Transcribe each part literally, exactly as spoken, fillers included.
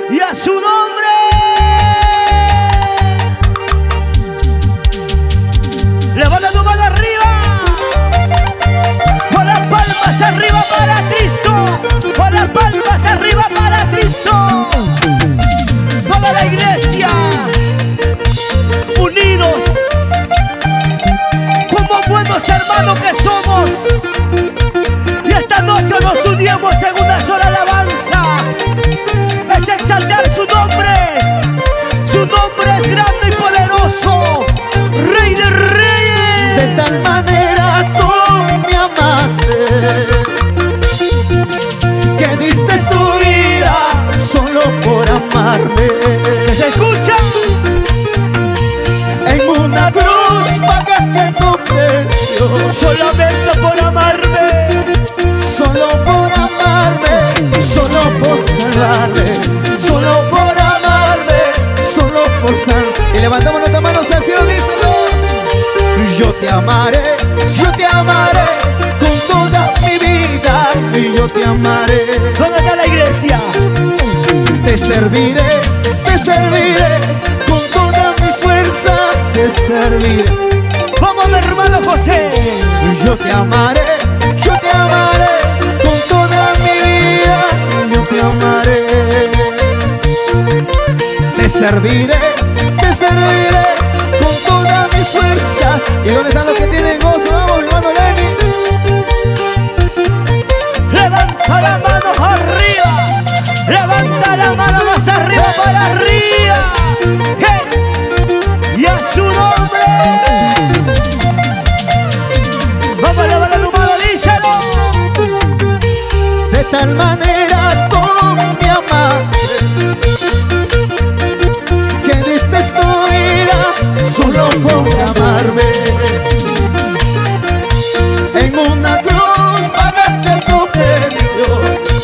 y a su nombre. Levanta tu mano arriba, con las palmas arriba para Cristo, con las palmas arriba para Cristo. Toda la iglesia unidos como buenos hermanos que somos, y esta noche nos unimos en una sola alabanza. Es exaltar su nombre. Su nombre es grande y poderoso, Rey de Reyes. De tal manera tú me amaste, que diste tu vida solo por amarme. ¿Se escucha? En una cruz pagaste tu precio, Solamente por amarme, solo por amarme, solo por salvarme, solo por amarme, solo por salvarme. Y levantamos nuestras manos al cielo, díselo. Yo te amaré, yo te amaré con toda mi vida, y yo te amaré. ¿dónde está la iglesia? Te serviré, te serviré con todas mis fuerzas, te serviré. Vamos, mi hermano José. Yo te amaré, yo te amaré con toda mi vida, yo te amaré. Te serviré, te serviré con todas mis fuerzas. ¿Y dónde están los que tienen gozo? Vamos, mi hermano Lenny. Levanta la mano arriba, levanta la mano más arriba para arriba. ¡Hey! Y a su nombre. Vamos a levantar tu mano, díselo. De tal manera tú me amaste, que diste tu vida solo por amarme. En una cruz pagaste tu precio,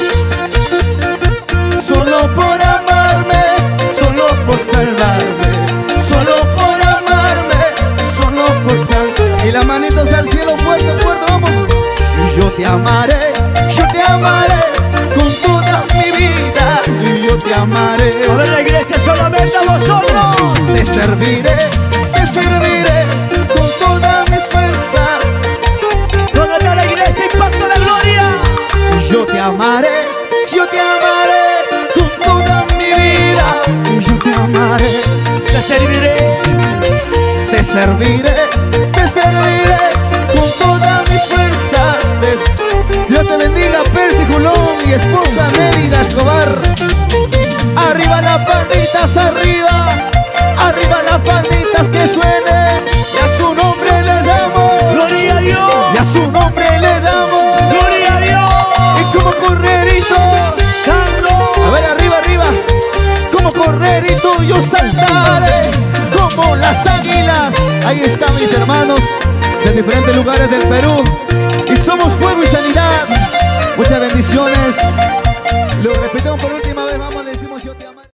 solo por amarme, solo por salvarme, solo por amarme, solo por salvarme. Y las manitos al cielo, fuerte, fuerte, vamos. Yo te amaré, yo te amaré con toda mi vida, y yo te amaré. A ver la iglesia, solamente a vosotros. Te serviré, te serviré con todas mis fuerzas. ¿Dónde está la iglesia? Impacto de gloria. Yo te amaré, yo te amaré con toda mi vida, y yo te amaré. Te serviré, Te serviré, te serviré con todas mis fuerzas. Dios te bendiga, Percy Julón y esposa Nérida Escobar. Arriba las palmitas, arriba, arriba las palmitas que suenen. Y a su nombre le damos, gloria a Dios, y a su nombre le damos. gloria a Dios. Y como correrito, a ver arriba, arriba, como correrito yo saltaré como las águilas. Ahí están mis hermanos de diferentes lugares del Perú, y somos fuego y sanidad. Muchas bendiciones. Lo repetimos por última vez, vamos a